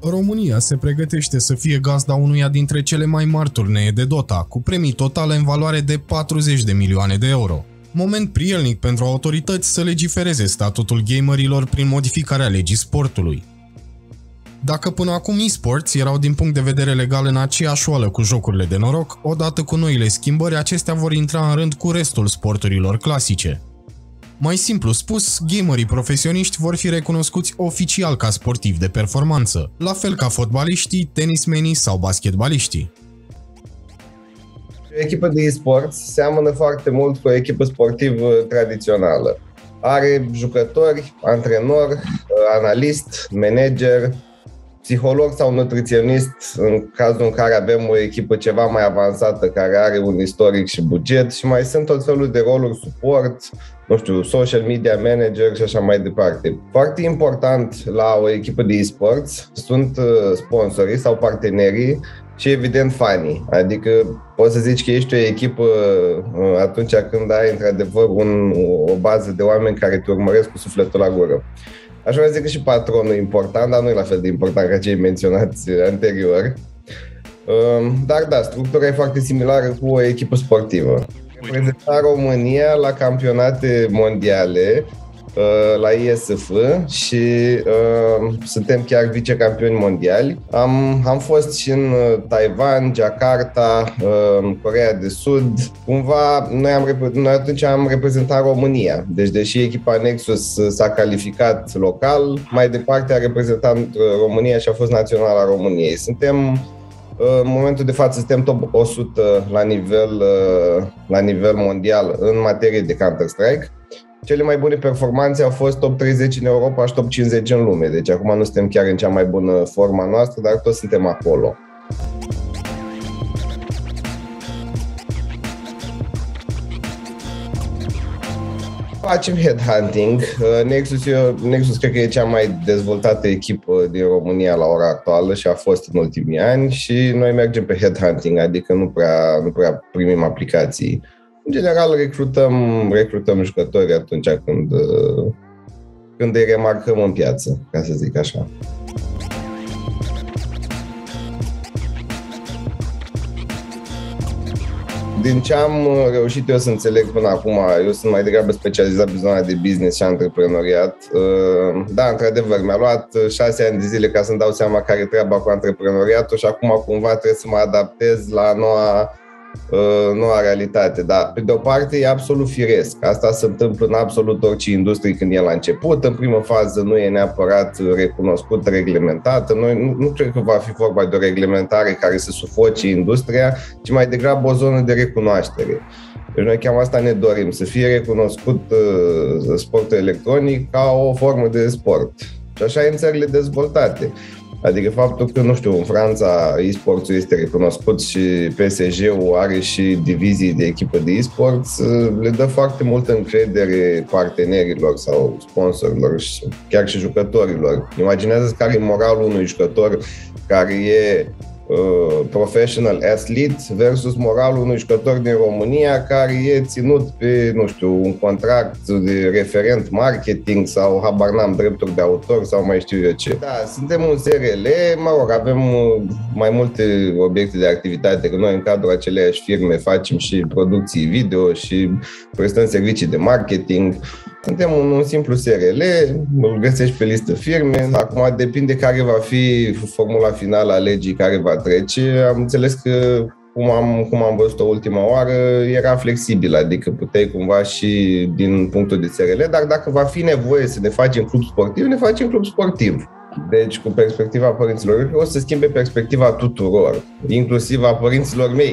România se pregătește să fie gazda unuia dintre cele mai mari turnee de Dota, cu premii totale în valoare de 40 de milioane de euro. Moment prielnic pentru autorități să legifereze statutul gamerilor prin modificarea legii sportului. Dacă până acum e-sports erau din punct de vedere legal în aceeași oală cu jocurile de noroc, odată cu noile schimbări, acestea vor intra în rând cu restul sporturilor clasice. Mai simplu spus, gamerii profesioniști vor fi recunoscuți oficial ca sportivi de performanță, la fel ca fotbaliștii, tenismenii sau basketbaliștii. O echipă de e-sports seamănă foarte mult cu o echipă sportivă tradițională. Are jucători, antrenor, analist, manager, psiholog sau nutriționist în cazul în care avem o echipă ceva mai avansată care are un istoric și buget, și mai sunt tot felul de roluri suport, nu știu, social media manager și așa mai departe. Foarte important la o echipă de e-sports sunt sponsorii sau partenerii și evident fanii. Adică poți să zici că ești o echipă atunci când ai într-adevăr o bază de oameni care te urmăresc cu sufletul la gură. Aș vrea să zic că și patronul e important, dar nu e la fel de important ca cei menționați anterior. Dar da, structura e foarte similară cu o echipă sportivă. Reprezenta România la campionate mondiale, la ISF, și suntem chiar vicecampioni mondiali. Am fost și în Taiwan, Jakarta, Coreea de Sud. Cumva noi atunci am reprezentat România. Deci deși echipa Nexus s-a calificat local, mai departe a reprezentat România și a fost naționala României. În momentul de față suntem top 100 la nivel mondial în materie de Counter-Strike. Cele mai bune performanțe au fost top 30 în Europa și top 50 în lume. Deci acum nu suntem chiar în cea mai bună forma noastră, dar toți suntem acolo. Facem headhunting. Nexus cred că e cea mai dezvoltată echipă din România la ora actuală și a fost în ultimii ani, și noi mergem pe headhunting, adică nu prea primim aplicații. În general recrutăm jucători atunci când îi remarcăm în piață, ca să zic așa. Din ce am reușit eu să înțeleg până acum, eu sunt mai degrabă specializat pe zona de business și antreprenoriat. Da, într-adevăr, mi-a luat 6 ani de zile ca să-mi dau seama care e treaba cu antreprenoriatul și acum cumva trebuie să mă adaptez la noua realitate. Dar, pe de o parte, e absolut firesc. Asta se întâmplă în absolut orice industrie când e la început. În primă fază nu e neapărat recunoscut, reglementată. Noi nu cred că va fi vorba de o reglementare care să sufoce industria, ci mai degrabă o zonă de recunoaștere. Deci noi chiar asta ne dorim, să fie recunoscut sportul electronic ca o formă de sport. Și așa e în țările dezvoltate. Adică faptul că, nu știu, în Franța e-sports-ul este recunoscut și PSG-ul are și divizii de echipă de e-sports, le dă foarte multă încredere partenerilor sau sponsorilor și chiar și jucătorilor. Imaginează-ți care e moralul unui jucător care e professional athlete versus moralul unui jucător din România care e ținut pe, nu știu, un contract de referent marketing sau habar n-am, drepturi de autor sau mai știu eu ce. Da, suntem un SRL, mă rog, avem mai multe obiecte de activitate, că noi în cadrul aceleiași firme facem și producții video și prestăm servicii de marketing. Suntem un simplu SRL, îl găsești pe listă firme. Acum depinde care va fi formula finală a legii care va trece. Am înțeles că, cum am văzut-o ultima oară, era flexibil, adică puteai cumva și din punctul de SRL, dar dacă va fi nevoie să ne facem club sportiv, ne facem club sportiv. Deci, cu perspectiva părinților, o să schimbe perspectiva tuturor, inclusiv a părinților mei.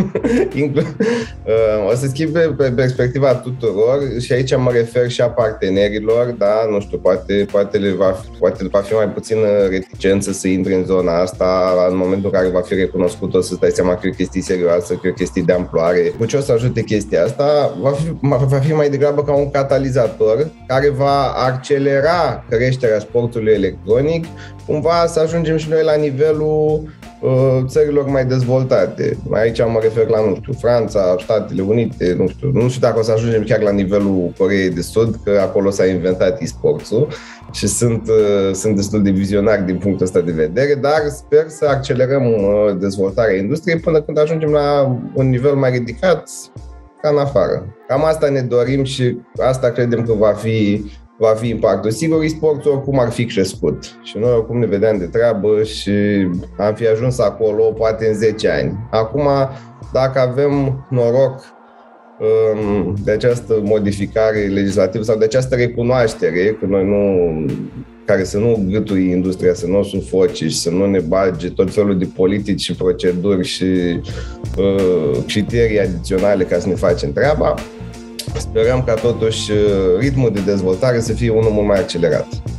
O să schimbe perspectiva tuturor și aici mă refer și a partenerilor, da, nu știu, poate va fi mai puțină reticență să intre în zona asta în momentul în care va fi recunoscut, o să-ți dai seama că e o chestie serioasă, că e o chestie de amploare. Cu ce o să ajute chestia asta? Va fi mai degrabă ca un catalizator care va accelera creșterea sportului electronic, cumva să ajungem și noi la nivelul țărilor mai dezvoltate. Aici mă refer la, nu știu, Franța, Statele Unite, nu știu dacă o să ajungem chiar la nivelul Coreei de Sud, că acolo s-a inventat e-sports-ul și sunt destul de vizionari din punctul ăsta de vedere, dar sper să accelerăm dezvoltarea industriei până când ajungem la un nivel mai ridicat ca în afară. Cam asta ne dorim și asta credem că va fi impactul. Sigur, e-sports oricum ar fi crescut și noi oricum ne vedeam de treabă și am fi ajuns acolo poate în 10 ani. Acum, dacă avem noroc de această modificare legislativă sau de această recunoaștere, că noi care să nu gâtui industria, să nu o sufoce și să nu ne bage tot felul de politici și proceduri și criterii adiționale ca să ne facem treaba, sperăm ca totuși ritmul de dezvoltare să fie unul mult mai accelerat.